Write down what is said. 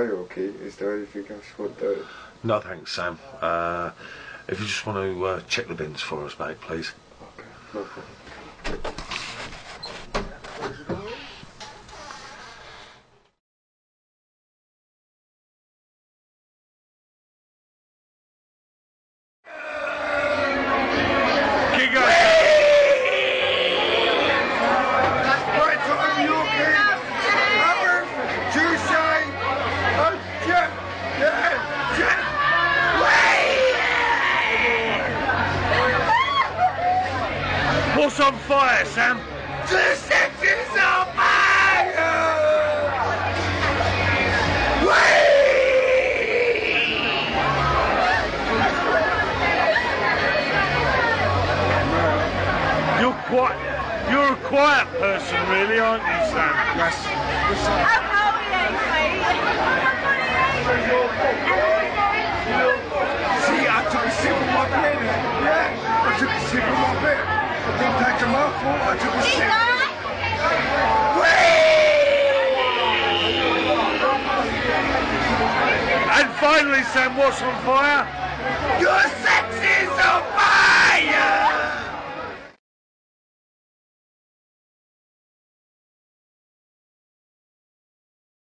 okay? Is there anything else you want to do? No thanks, Sam. If you just want to check the bins for us, mate, please. Okay, no problem. What's on fire, Sam? The sex is on fire! You're a quiet person, really, aren't you, Sam? Yes. See, I took a sip of my beer. Yeah, I took a sip of my beer. I didn't take a mouthful, I took a sip. And finally, Sam, what's on fire? Your sex is on fire!